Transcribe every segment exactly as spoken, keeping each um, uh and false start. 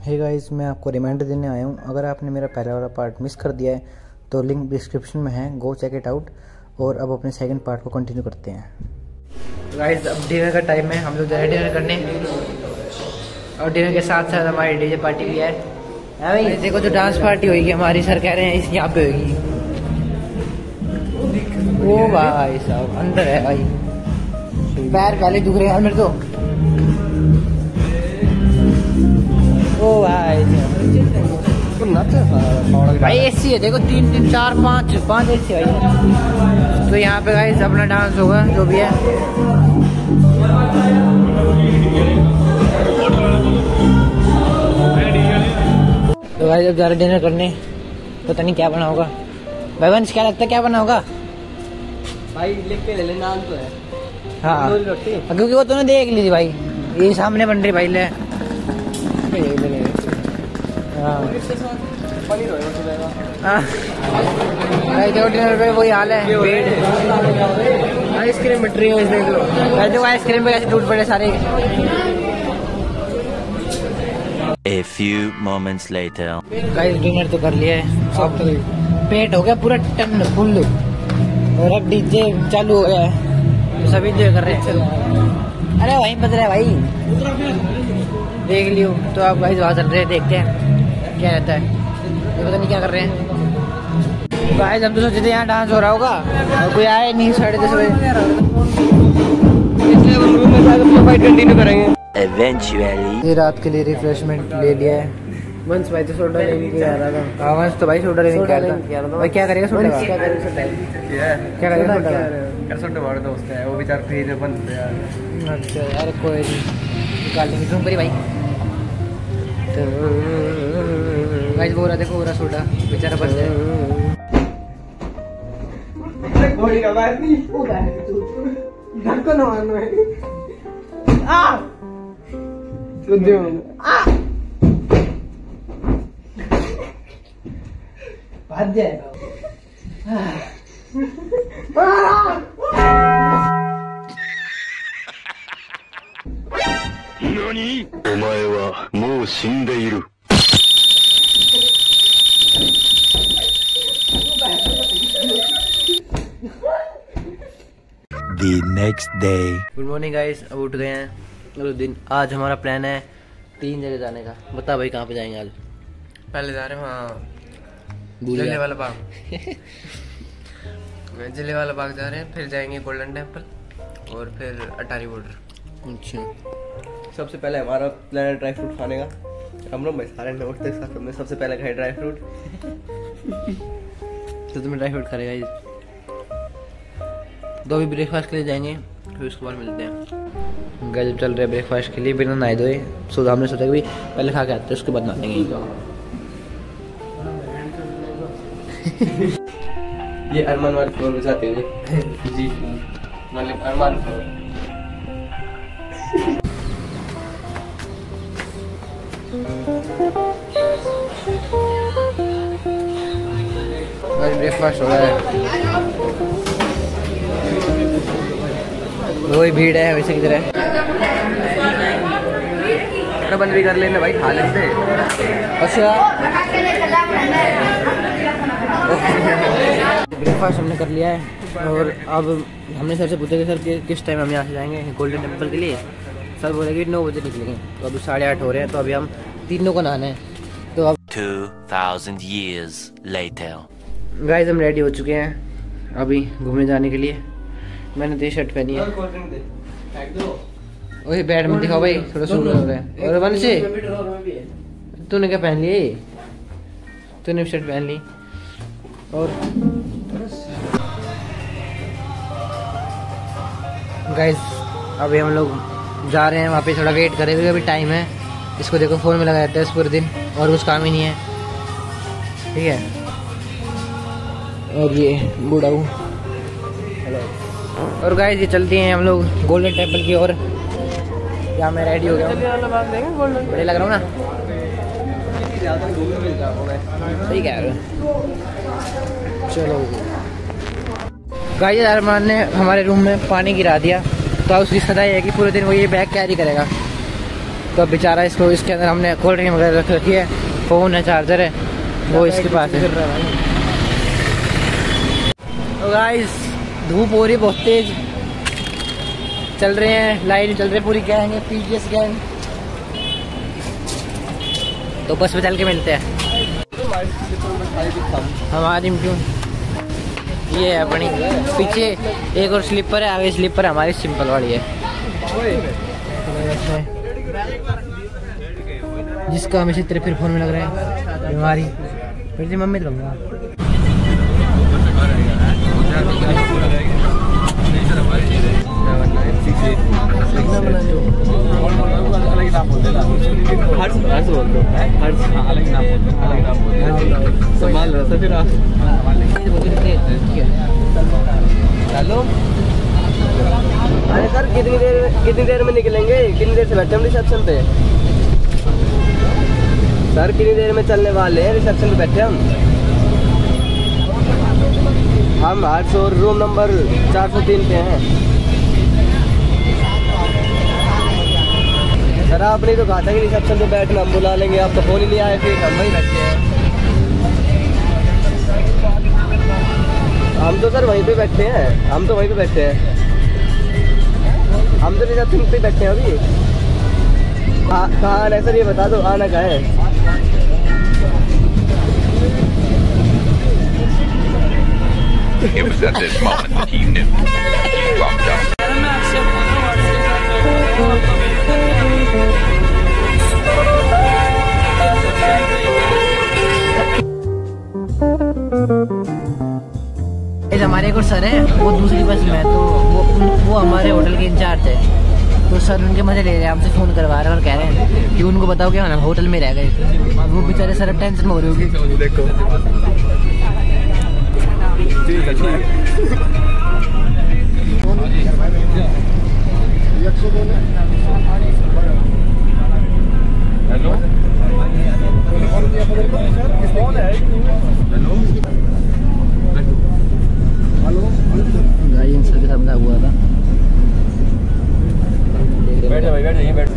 Hey guys, मैं आपको reminder देने आया हूँ। अगर आपने मेरा पहला वाला पार्ट मिस कर दिया है तो लिंक डिस्क्रिप्शन में है, गो चेक इट आउट। और अब अपने सेकंड पार्ट को कंटिन्यू करते हैं। गाइस, अब डिनर का टाइम है, हम लोग जा रहे हैं डिनर करने। और डिनर के साथ साथ हमारी डीजे पार्टी भी है। भाई देखो, जो डांस पार्टी होगी हमारी, सर कह रहे हैं इस यहाँ पे होगी। ओ भाई साहब, अंदर है भाई, पैर पहले दुख रहे हैं मेरे तो। ओ भाई भाई एसी है, देखो तीन तीन चार पाँच पाँच एसी है भाई। तो यहाँ पे गाइस अपना डांस होगा जो भी है। तो गाइस अब जा रहे डिनर करने, पता नहीं क्या बना होगा। भाई वंश, क्या लगता है क्या बना होगा? भाई लिख के ले ले, नाम तो है। हाँ, क्योंकि वो तूने देख ली थी भाई, ये सामने बन रही भाई। ले डिनर पे वही हाल है, आइसक्रीम बट रही है, देख लो। देखो आइसक्रीम पे कैसे टूट पड़े सारे। A few moments later. Guys dinner तो कर लिया है, सब पेट हो गया पूरा टन फुल। और अब डीजे चालू हो गया है, तो सभी जो कर रहे हैं। अरे वहीं बज रहा है भाई, देख लियो। तो आप गाइस वहाँ चल रहे हैं, देखते हैं क्या रहता है। ये पता नहीं क्या कर रहे हैं। गाइस हम तो सोचे थे यहाँ डांस हो रहा होगा, और कोई आया नहीं। साढ़े दस बजे इसलिए हम रूम में जाकर अपना फाइट कंटिन्यू करेंगे। Eventually. ये रात के लिए रिफ्रेशमेंट ले लिया है। वंश भाई तो सोडा लेने के आ रहा था। हाँ वंश तो भाई सोडा लेने के आ रहा था। भाई क्या करेगा सोडा का? क्या करेगा सोडा? क्या करेगा सोडा का? यार सोडा हमारा दोस्त है, वो बेचारा फ्री में बंद है यार। अच्छा यार, कोई नहीं, निकाल लेंगे तुम भाई। गाइस वो रहा, देखो वो रहा सोडा, बेचारा बंद है। गोली का बात नहीं होता है, ढक्कन मारना है। आ सुनियो आ भाग जाएगा। Nani? お前はもう死んでいる。The next day. Good morning guys, अब उठ गए हैं। और दिन आज हमारा प्लान है तीन जगह जाने का। बता भाई कहाँ पे जाएंगे आज? पहले जा रहे हैं वहाँ जले वाला बाग। जले वाला बाग जा रहे हैं, फिर जाएंगे गोल्डन टेम्पल और फिर अटारी बॉर्डर। अच्छा, सबसे पहले हमारा प्लान है ड्राई फ्रूट खाने का। हम लोग भाई सारे उठते साथ हमने सबसे पहले खाए ड्राई फ्रूट। तो तुम्हें ड्राई फ्रूट खाएगा। तो अभी ब्रेकफास्ट के लिए जाएंगे, फिर उसके बाद मिलते हैं। गाइस चल रहे हैं ब्रेकफास्ट के लिए बिना नहाए धोए। सो हमने सोचा कि पहले खा के आते हैं, उसके बाद नहाएंगे। ये अरमान वाले फ्लोर में जाते हैं जी, मतलब अरमान फ्लोर। ब्रेकफास्ट हो रहा है, वही भीड़ है वैसे की तरह। बंद भी कर लेना भाई, खा लेते। अच्छा ब्रेकफास्ट हमने कर लिया है। और अब हमने सर से पूछा कि सर कि किस टाइम हम यहाँ से जाएंगे गोल्डन टेम्पल के लिए। सर बोले कि नौ बजे निकलेंगे। तो अभी साढ़े आठ हो रहे हैं, तो अभी हम तीनों को नहाना है। तो अब Two thousand years later. Guys हम रेडी हो चुके हैं अभी घूमने जाने के लिए। मैंने टी शर्ट पहनी है। वही बैट में दिखाओ भाई, थोड़ा सूट हो रहा है। और वंश तूने क्या पहन लिया? तूने शर्ट पहन ली। और गाइस अभी हम लोग जा रहे हैं वहाँ पे, थोड़ा वेट करें हुए, अभी टाइम है। इसको देखो फ़ोन में लगा रहता है इस पूरे दिन, और कुछ काम ही नहीं है, ठीक है। और ये बूढ़ा हूँ। और गाइस ये चलते हैं हम लोग गोल्डन टेम्पल की ओर। यहाँ मैं रेडी हो गया हूँ, बढ़िया लग रहा हूँ ना? सही कह रहे हो। चलो गाइस, अरमान ने हमारे रूम में पानी गिरा दिया, तो अब उसकी सजा है कि पूरे दिन वो ये बैग कैरी करेगा। तो बेचारा इसको इसके अंदर हमने कोल्ड ड्रिंक वगैरह रख रखी है, फ़ोन है, चार्जर है, वो इसके पास है। तो गाइस धूप हो रही है बहुत तेज, चल रहे हैं, लाइन चल रही है, पूरी गैंग है, पीजीएस गैंग। तो बस में चल के मिलते हैं हमारी क्यों। ये है अपनी, पीछे एक और स्लीपर है, आगे स्लीपर है हमारी सिंपल वाली है, जिसका हमेशा तेरे फिर फोन में लग रहा है बीमारी। मेरी मम्मी तो हेलो, अरे सर कितनी देर कितनी देर में निकलेंगे? कितनी देर से बैठे हम रिसेप्शन पे? सर कितनी देर में चलने वाले हैं? रिसेप्शन पे बैठे हम हम आठ सौ रूम नंबर चार सौ तीन पे हैं। सर आपने तो कहा था कि रिसेप्शन पे बैठना, हम बुला लेंगे, आप तो फोन ही नहीं आए, फिर हम वहीं बैठे हैं। हम तो सर वहीं पे बैठे हैं, हम तो वहीं पे बैठे हैं, हम तो रिसेप्शन पे बैठे हैं अभी। कहाँ आना है सर, ये बता दो, आना कहाँ है? It was at this moment that he knew he fucked up. हमारे एक और सर है, वो दूसरी बस में, तो वो वो हमारे होटल के इंचार्ज है। तो सर उनके मजे ले रहे हैं, हमसे फ़ोन करवा रहे हैं और कह रहे हैं कि उनको बताओ कि हम होटल में रह गए। वो बेचारे सर टेंशन में हो रही होगी। देखो ठीक है, ठीक है। हेलो गाड़ी सर के सामने हुआ था। बैठे भाई, बैठे, बैठ।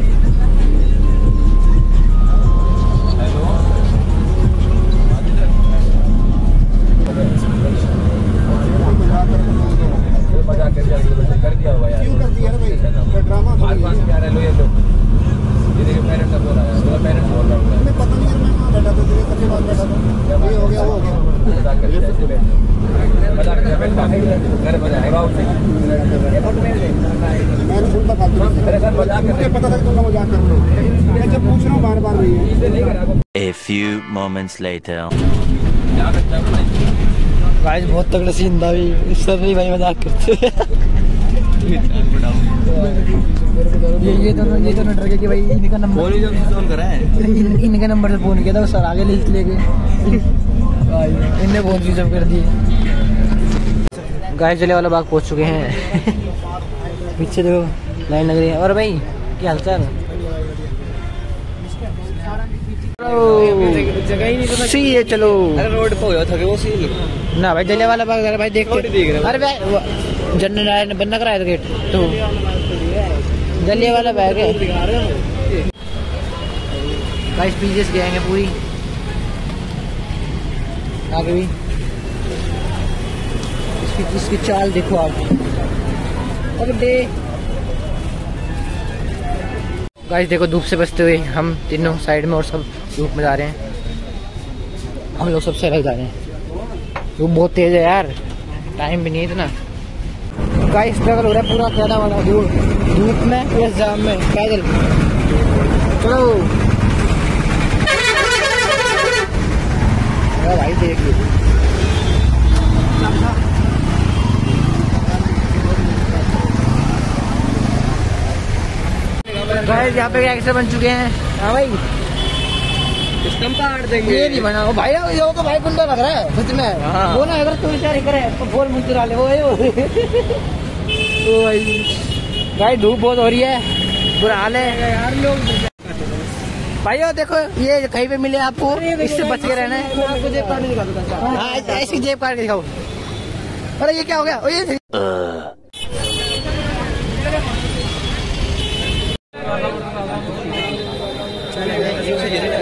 कर दिया हुआ यार, क्यों कर दिया भाई? ड्रामा क्या रहे लो, ये तो ये देखिए पेरेंट्स का बोल रहा है, पेरेंट्स बोल रहा है, मैं पता नहीं मैं कहां बैठा था, तेरे सबके बाद बैठा था, ये हो गया वो हो गया, मजाक कर रहे थे, मजाक कर रहे थे, घर में आए बाउट से ये फोटो मेरे दे, मैंने फुल बता दिया, मेरे साथ मजाक कर रहे, मुझे पता था कि तुम मजाक कर रहे हो, मैं जब पूछ रहा हूं बार-बार नहीं इसे नहीं करा। A few moments later. क्या करता है भाई? गाइस बहुत तगड़ा सीन था भाई, सर भी भाई मजाक करते। ये ये दोनों ये दोनों डर गए कि भाई इनका नंबर फोन ही जब फोन करा है, इन, इनके नंबर से फोन किया था, सर आगे लिस्ट ले गए, इनने फोन स्विच ऑफ कर दिए। गाइस जले वाला बाग पहुंच चुके हैं। पीछे देखो लाइन लग रही है। और भाई क्या हालचाल? जगह ही नहीं पता। सी है चलो। अरे रोड पे हो था वो सीन ना भाई जले वाला बाग अरे भाई देख के, अरे भाई जनरल ने बंद कराया था गेट, तो जलिया वाला बैग है। गाइस पीजीएस गए हैं पूरी, आगे भी इसकी इसकी चाल देखो आप। अब डे गाइस देखो धूप से बचते हुए हम तीनों साइड में और सब धूप में जा रहे हैं, हम लोग सबसे अलग जा रहे हैं। धूप बहुत तेज है यार, टाइम भी नहीं इतना। गाइस स्ट्रगल हो रहा है पूरा कैदा वाला, धूप धूप में प्लस जाम में पैदल। चलो भाई देख लो गाइस यहाँ पे एक्टर बन चुके हैं। हाँ भाई सिस्टम काट देंगे, ये नहीं बना वो भाई, वो तो भाई गुंडा लग रहा है सच में। हाँ। वो ना अगर तू विचार करे तो बोल मुझे डाले वो है वो। तो भाई भाई धूप बहुत हो रही है, बुरा हाल है यार लोग। भाई वो देखो ये कहीं पे मिले आपको, इससे बच के रहना है। आपको जेब काट के दिखा दो। हाँ ऐसी जेब काट के दिखाओ। अरे ये क्या हो गया? ये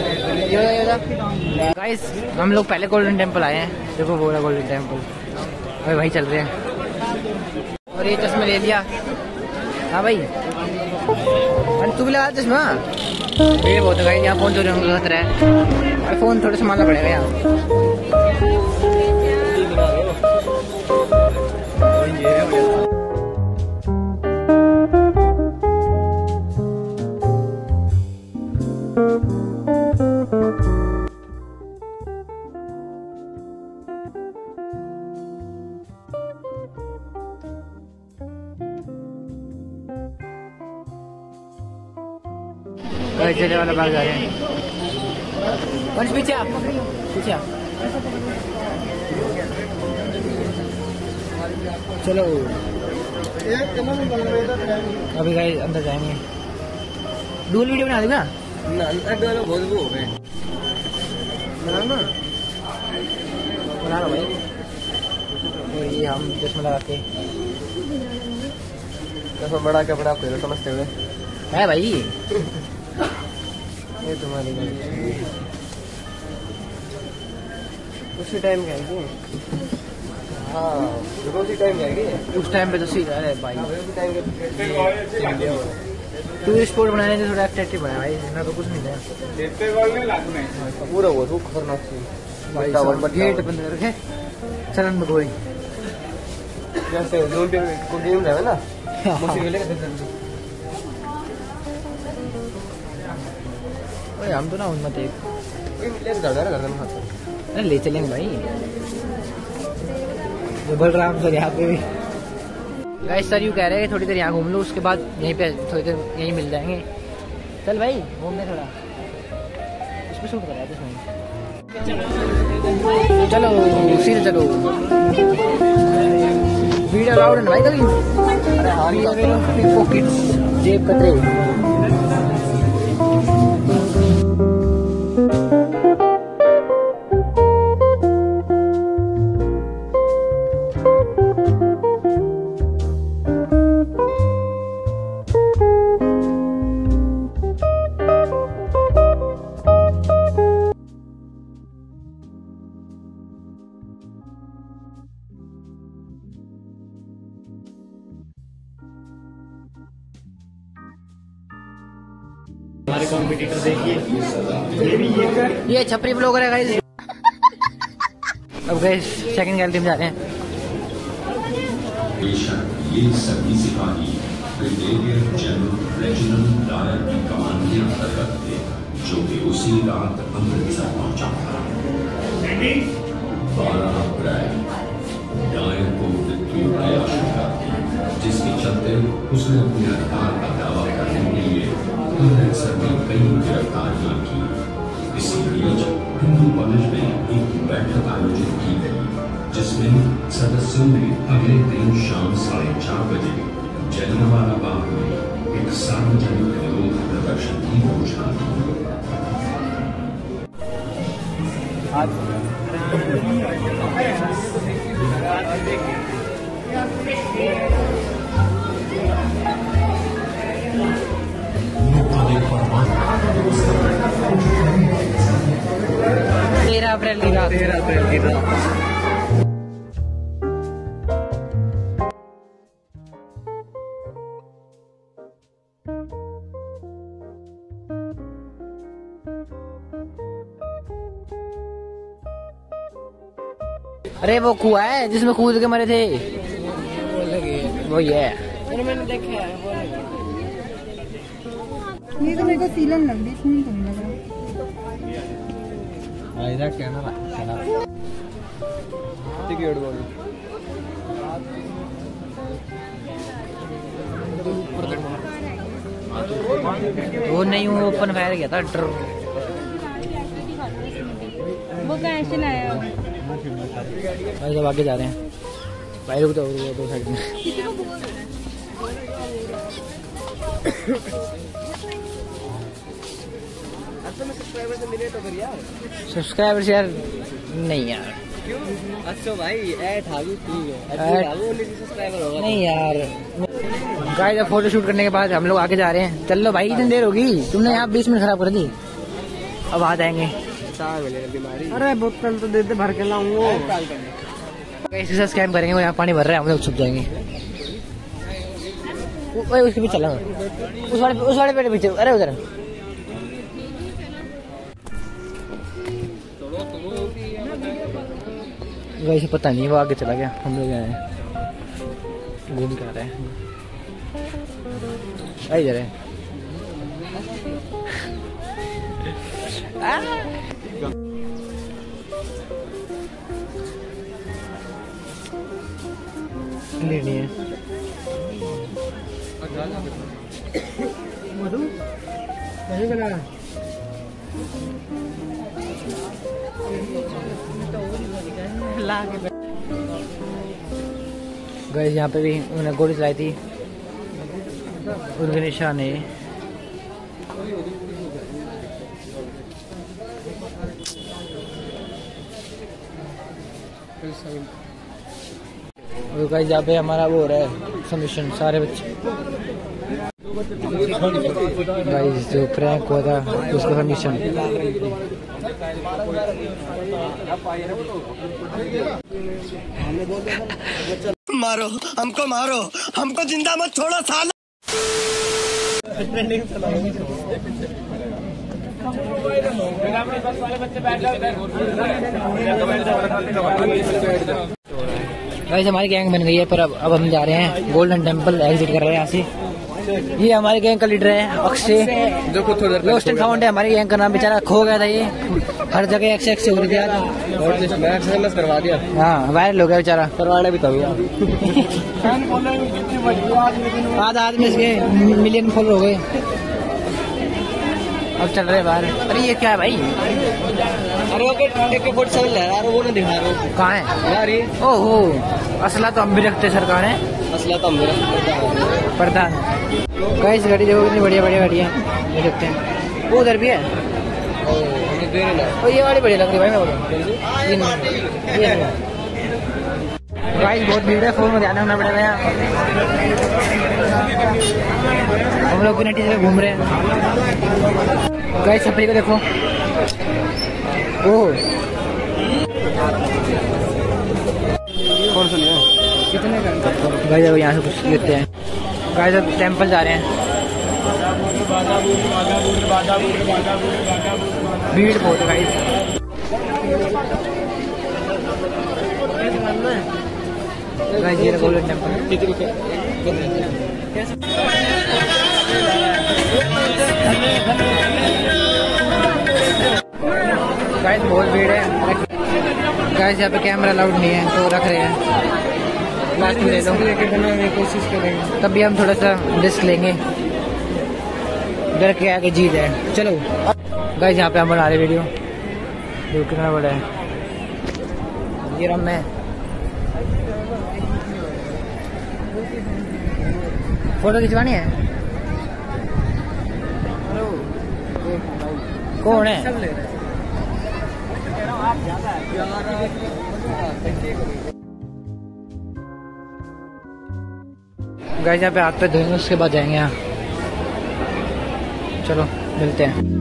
गाइस हम लोग पहले गोल्डन टेम्पल आए हैं, देखो वो रहा गोल्डन टेम्पल, अभी वहीं चल रहे हैं। और ये चश्मा ले लिया। हाँ भाई तू भी लगा चश्मा। ये बहुत है यहाँ फोन चोरी होने का खतरा है, फोन थोड़ा संभालना पड़ेगा यहाँ। चले वाला बाग जा रहे हैं। वंश पीछे आ, पीछे आ। चलो अभी गाइस अंदर जाएंगे। डूल वीडियो बना देगा ना, अंदर बहुत वो हो गए। बना ना, बना लो भाई। और ये हम चश्मा लगा के चश्मा बड़ा कपड़ा आपको समझते हुए है भाई। ये तुम्हारी गाड़ी उसी टाइम की आएगी। हाँ उसी टाइम की आएगी, उस टाइम पे तो सीधा है भाई। टूरिस्ट स्पॉट बनाने से थोड़ा अट्रैक्टिव बनाया भाई, इसमें तो कुछ नहीं है पूरा। वो तो खतरनाक भाई, गेट बंद करके चलन में कोई जैसे जोन पे को गेम रहा है ना। हम तो ना उनमें देख अरे ले चलेंगे भाई। बलराम सर यहाँ पे भी गाइस सर यूँ कह रहे हैं थोड़ी देर यहाँ घूम लो, उसके बाद यहीं पे थोड़ी देर यहीं मिल जाएंगे। चल भाई घूमने थोड़ा, इस पे शूट कर रहा है चलो सीधे चलो। वीडियो अलाउड है भाई कभी। पॉकेट्स जेब कतरे। हमारे कॉम्पिटिटर देखिए, ये भी ये कर ये छपरी ब्लॉगर है गाइस। अब गाइस सेकंड गैलरी में जा रहे हैं। बेशक ये सभी सिपाही ब्रिगेडियर जनरल रेजिमेंट डायर की कमान में अंतर्गत थे, जो कि उसी रात अमृतसर पहुंचा था। बारह अप्रैल डायर को मृत्यु की आशंका थी, जिसके चलते उसने अपने अधिकार का दावा करने के लिए अमृतसर में कई गिरफ्तारियां की। इसी बीच हिंदू कॉलेज में एक बैठक आयोजित की गई, जिसमें सदस्यों ने अगले दिन शाम साढ़े चार बजे जलियांवाला बाग में एक सार्वजनिक विरोध प्रदर्शन की घोषणा की। तेरह अप्रैल की रात तेरह अप्रैल की रात अरे वो कुआं है जिसमें कूद के मरे थे, वो ये है। मैंने देखा है ये तो मेरे को सीलन लग रही, इसमें तो नहीं लग रहा। इधर कैमरा चला टिकट बोलो। वो नहीं वो ओपन फायर गया था ड्र वो कैसे आया भाई। जब आगे जा रहे हैं भाई, रुक जाओ दो साइड में। सब्सक्राइबर्स यार नहीं यार। अच्छा भाई ऐड हावी ठीक है, सब्सक्राइबर होगा नहीं यार। गाइस फोटो शूट करने के बाद हम लोग आगे जा रहे हैं। चल लो भाई, इतनी देर होगी, तुमने यहाँ बीस मिनट खराब कर दी। अब आ जाएंगे। अरे बोतल तो दे दे, भर के लाऊंगा। कैसे से स्कैम करेंगे, वो यहाँ पानी भर रहे हैं, हम लोग छुप जाएंगे। वो उसके पीछे चला, उस वाले उस वाले पेड़ पीछे। अरे उधर वैसे पता नहीं, वो आगे चला गया, हम लोग आए घूम के आ रहे हैं। आई जा रहे हैं। लेनी है मधु नहीं बना। गए यहाँ पे भी उन्होंने गोली चलाई थी, उनके निशान है। और गाइस यहाँ पे हमारा वो हो रहा है सबमिशन, सारे बच्चे गाइस जो प्रैंक हुआ था उसका सबमिशन। मारो हमको, मारो हमको, जिंदा मत छोड़ो साला। गाइस हमारी गैंग बन गई है, पर अब अब हम जा रहे हैं गोल्डन टेम्पल, एग्जिट कर रहे हैं यहाँ से। ये हमारी गैंग का लीडर है अक्षय, जो खुद लोस्ट एंड फाउंड है। हमारी गैंग का नाम बेचारा खो गया था, ये हर जगह एक्स एक्स हो रही थी आज। करवा दिया, हाँ वायरल हो गया बेचारा, करवाना भी था। आधा आदमी इसके मिलियन फॉलोअर हो गए। अब चल रहे बाहर। अरे ये क्या है भाई? अरे ओके फोर्टी सेवन लहरा रहा, वो नहीं दिखा रहा। कहाँ है यार ये? ओहो, असला तो हम भी रखते सरकार है, असला तो हम भी रखते प्रधान। गाइस गाड़ी देखो कितनी बढ़िया बढ़िया गाड़ी है, देख सकते हैं। वो उधर भी है, और ये वाली बढ़िया लग रही भाई। मैं बोलूँ ये गाइस बहुत भीड़ है, फोन में ध्यान रखना पड़ेगा यहाँ। हम लोग बिना टीचर घूम रहे हैं। गाइस छपरी को देखो, ओह कौन सुनिए कितने का? गाइस अब यहाँ से कुछ लेते हैं। गाइस अब टेम्पल जा रहे हैं, भीड़ बहुत है गाइस। गाइस ये गोल्डन टेम्पल। गाइस बहुत भीड़ है। गाइस यहाँ पे कैमरा अलाउड नहीं है, तो रख रहे हैं। लास्ट में ले लो, लेके कोशिश करेंगे, तभी हम थोड़ा सा रिस्क लेंगे, डर के आगे जीत है। चलो गाइस यहाँ पे हम बना रहे वीडियो, जो कितना बड़ा है। ये रहा मैं, फोटो खिंचवानी है। कौन है? सब ले रहे हैं। गाइस यहाँ पे हाथ पे धोएंगे, उसके बाद जाएंगे यहाँ। चलो मिलते हैं।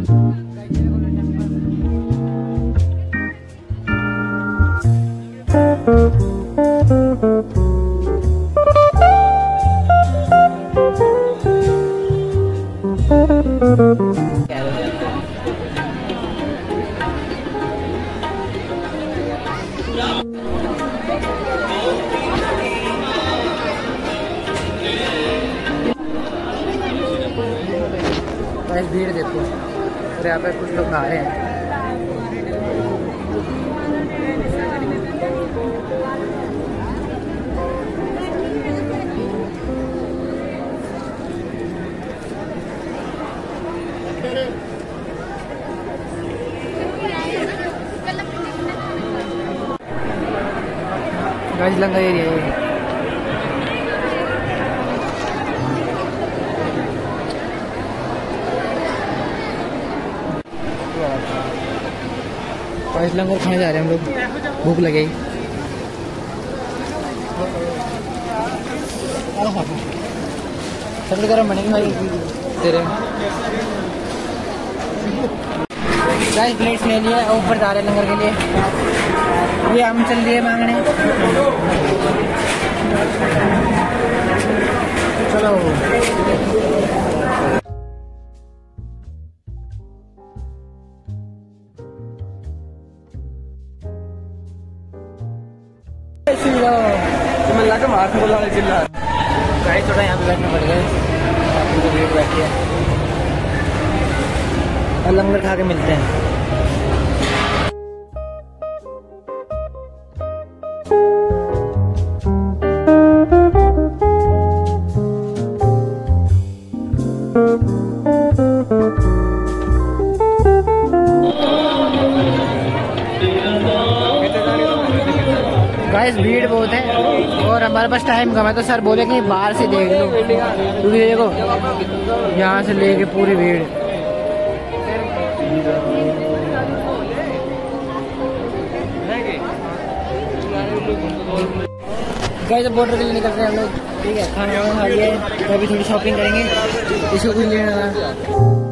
भीड़ देखो, और यहाँ पे कुछ लोग नहा रहे हैं। गाइस लंगा एरिया है। गाइस लंगर खाने जा रहे हैं हम लोग, भूख लगी। सब गरम बनेगी भाई तेरे। गाइस प्लेट्स ले लिए, ऊपर जा रहे लंगर के लिए। ये हम चल दिए मांगने। चलो गाइस थोड़ा यहाँ पे बैठना पड़ गया, तो भीड़ बैठी है और लंगर खा के मिलते हैं। गाइस भीड़ बहुत है और हमारे पास टाइम कम है, तो सर बोले कि बाहर से देख लो, क्योंकि देखो यहाँ से लेके पूरी भीड़। गाइस बॉर्डर के लिए निकल रहे हैं हम लोग, ठीक है। खाना वाना खा लिया है, तो अभी थोड़ी शॉपिंग करेंगे, इसको कुछ लेना था।